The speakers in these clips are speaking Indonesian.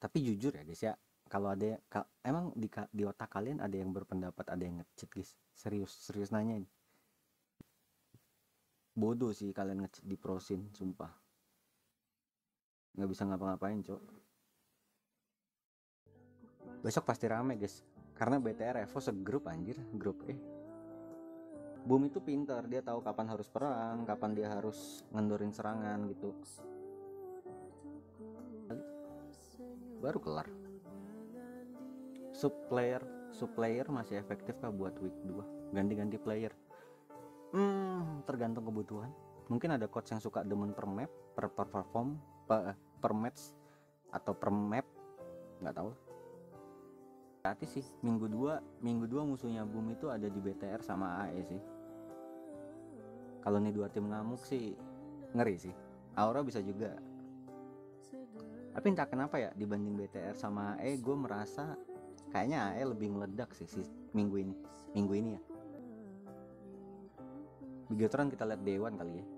Tapi jujur ya guys ya, kalau ada emang di otak kalian ada yang berpendapat ada yang nge-cheat guys. Serius, serius nanya ini. Bodoh sih kalian nge-cheat di prosin, sumpah. Nggak bisa ngapa-ngapain, cok. Besok pasti rame guys. Karena BTR Evo segrup anjir, grup Boom itu pintar, dia tahu kapan harus perang, kapan dia harus ngendorin serangan gitu. Baru kelar. Sub player masih efektif kah buat week 2? Ganti-ganti player. Tergantung kebutuhan. Mungkin ada coach yang suka demen per map, per perform, per match atau per map, nggak tahu. Berarti sih minggu 2 musuhnya Boom itu ada di BTR sama AE sih. Kalau nih dua tim ngamuk sih ngeri sih. Aura bisa juga. Tapi entah kenapa ya dibanding BTR sama AE gue merasa kayaknya AE lebih ngeledak sih minggu ini ya. Begitu kita lihat Dewan kali ya.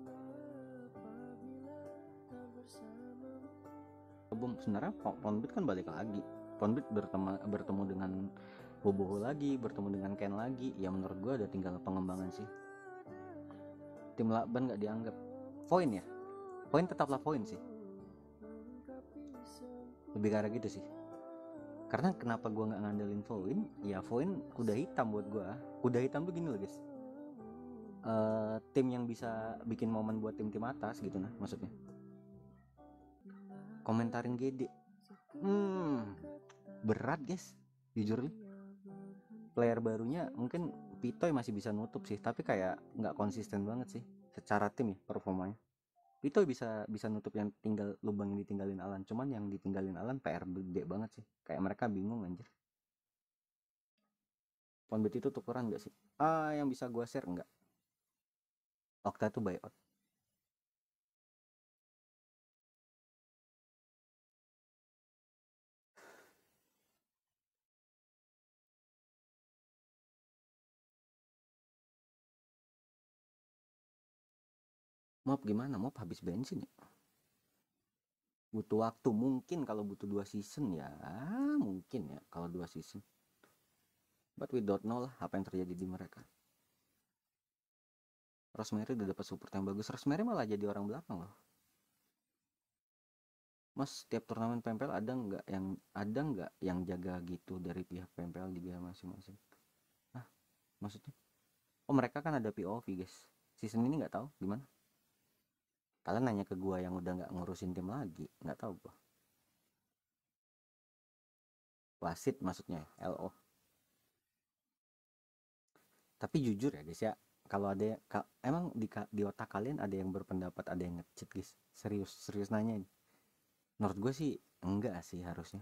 Boom sebenarnya Ponbit kan balik lagi. Ponbit bertemu dengan Boboho lagi, bertemu dengan Ken lagi. Ya menurut gue ada tinggal pengembangan sih. Tim Laban nggak dianggap poin ya. Poin tetaplah poin sih. Lebih ke arah gitu sih. Karena kenapa gue nggak ngandelin Voin? Ya Voin kuda hitam buat gue. Kuda hitam tuh gini loh guys. Tim yang bisa bikin momen buat tim-tim atas gitu nah maksudnya. Komentarin GD. Berat guys. Jujur nih. Player barunya mungkin Pitoy masih bisa nutup sih, tapi kayak nggak konsisten banget sih secara tim ya performanya. Pitoy bisa nutup yang tinggal lubang yang ditinggalin Alan, cuman yang ditinggalin Alan PR gede banget sih. Kayak mereka bingung anjir. Ponbet itu tukeran nggak sih? Yang bisa gua share nggak? Okta tuh buyout. Mob gimana? Mob habis bensin ya? Butuh waktu mungkin kalau butuh 2 season ya, mungkin ya kalau 2 season. But we don't know lah apa yang terjadi di mereka. Rosemary udah dapat support yang bagus. Rosemary malah jadi orang belakang loh. Mas, tiap turnamen PMPL ada nggak yang jaga gitu dari pihak PMPL di dia masing-masing? Maksudnya? Oh mereka kan ada POV guys. Season ini nggak tahu gimana. Kalian nanya ke gua yang udah nggak ngurusin tim lagi, nggak tahu gua. Wasit maksudnya, LO. Tapi jujur ya guys ya, kalau ada emang di otak kalian ada yang berpendapat ada yang nge-cheat guys. Serius, serius nanya ini. Menurut gue sih enggak sih harusnya.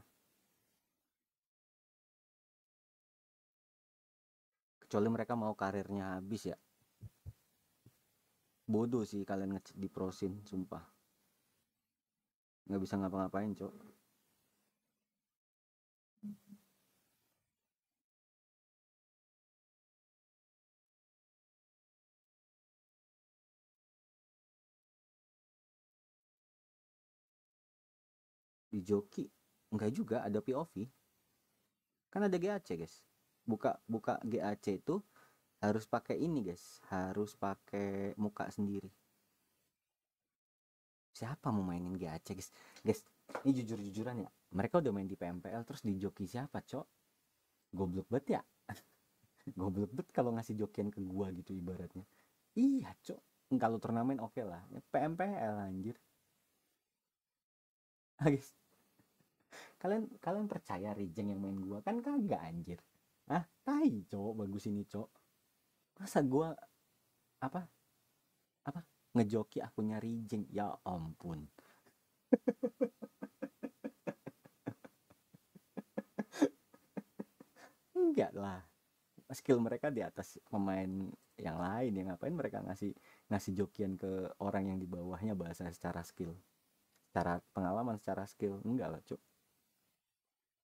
Kecuali mereka mau karirnya habis ya. Bodoh sih kalian nge-cheat di prosin, sumpah. Nggak bisa ngapa-ngapain, cok. Di joki enggak juga, ada POV. Kan ada GAC, guys. Buka GAC itu harus pakai ini, guys. Harus pakai muka sendiri. Siapa mau mainin GAC, guys? Guys, ini jujur-jujuran ya. Mereka udah main di PMPL terus di joki siapa, cok? Goblok banget ya. Goblok banget kalau ngasih jokian ke gua gitu ibaratnya. Iya, cok. Kalau turnamen oke lah. PMPL anjir. Guys, kalian percaya Rejeng yang main gua kan kagak anjir. Tai cok, bagus ini cok. Masa gua apa apa ngejoki akunnya Rejeng, ya ampun. Enggak lah, skill mereka di atas pemain yang lain, yang ngapain mereka ngasih ngasih jokian ke orang yang di bawahnya bahasa secara skill, secara pengalaman, secara skill, enggak lah cok.